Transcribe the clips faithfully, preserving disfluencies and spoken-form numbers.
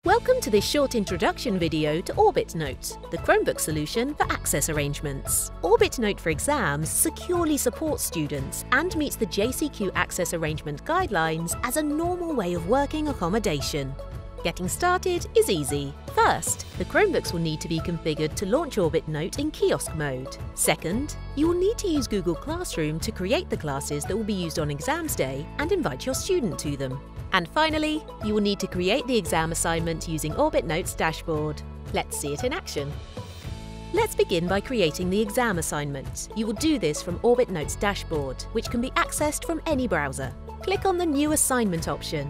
Welcome to this short introduction video to OrbitNote, the Chromebook solution for access arrangements. OrbitNote for Exams securely supports students and meets the J C Q access arrangement guidelines as a normal way of working accommodation. Getting started is easy. First, the Chromebooks will need to be configured to launch OrbitNote in kiosk mode. Second, you will need to use Google Classroom to create the classes that will be used on exams day and invite your student to them. And finally, you will need to create the exam assignment using OrbitNote's dashboard. Let's see it in action. Let's begin by creating the exam assignment. You will do this from OrbitNote's dashboard, which can be accessed from any browser. Click on the New Assignment option.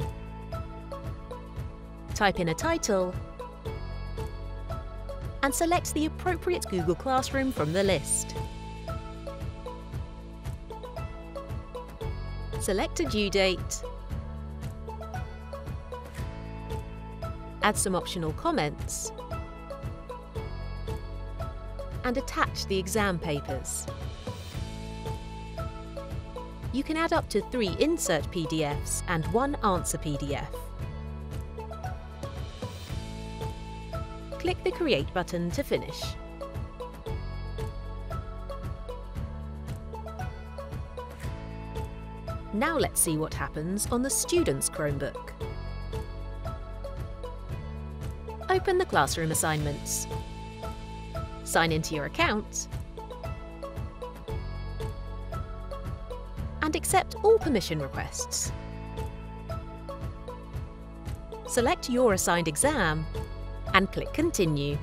Type in a title and select the appropriate Google Classroom from the list. Select a due date. Add some optional comments and attach the exam papers. You can add up to three insert P D Fs and one answer P D F. Click the Create button to finish. Now let's see what happens on the student's Chromebook. Open the classroom assignments. Sign into your account and accept all permission requests. Select your assigned exam and click Continue.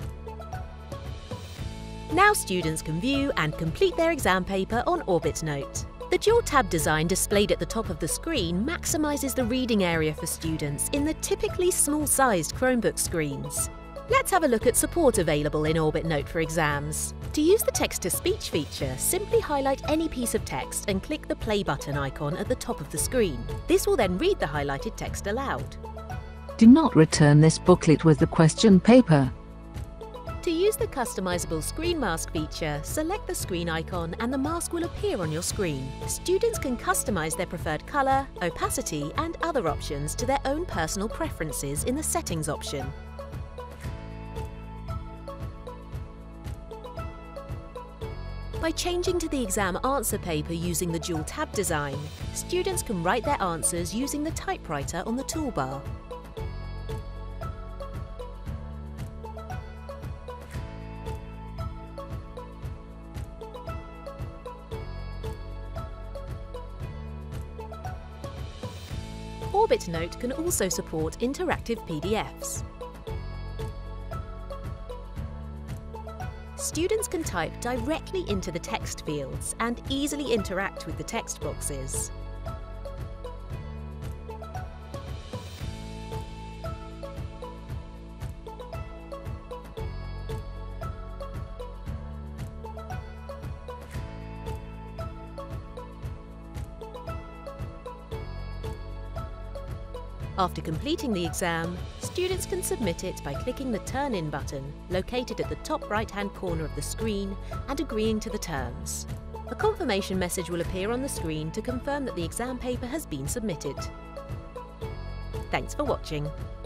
Now students can view and complete their exam paper on OrbitNote. The dual tab design displayed at the top of the screen maximises the reading area for students in the typically small-sized Chromebook screens. Let's have a look at support available in OrbitNote for exams. To use the text-to-speech feature, simply highlight any piece of text and click the play button icon at the top of the screen. This will then read the highlighted text aloud. Do not return this booklet with the question paper. To use the customizable screen mask feature, select the screen icon and the mask will appear on your screen. Students can customize their preferred color, opacity, and other options to their own personal preferences in the Settings option. By changing to the exam answer paper using the dual tab design, students can write their answers using the typewriter on the toolbar. OrbitNote can also support interactive P D Fs. Students can type directly into the text fields and easily interact with the text boxes. After completing the exam, students can submit it by clicking the Turn In button located at the top right-hand corner of the screen and agreeing to the terms. A confirmation message will appear on the screen to confirm that the exam paper has been submitted. Thanks for watching.